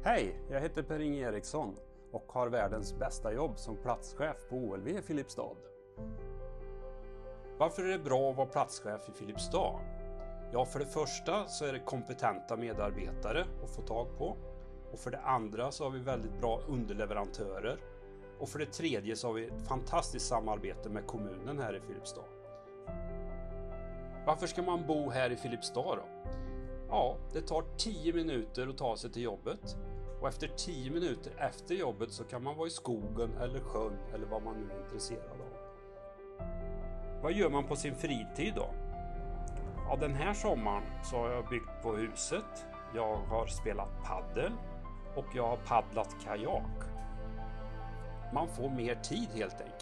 Hej, jag heter Per-Inge Eriksson och har världens bästa jobb som platschef på OLV i Filipstad. Varför är det bra att vara platschef i Filipstad? Ja, för det första så är det kompetenta medarbetare att få tag på. Och för det andra så har vi väldigt bra underleverantörer. Och för det tredje så har vi ett fantastiskt samarbete med kommunen här i Filipstad. Varför ska man bo här i Filipstad då? Ja, det tar 10 minuter att ta sig till jobbet. Och efter 10 minuter efter jobbet så kan man vara i skogen eller sjön eller vad man nu är intresserad av. Vad gör man på sin fritid då? Ja, den här sommaren så har jag byggt på huset. Jag har spelat paddel och jag har paddlat kajak. Man får mer tid helt enkelt.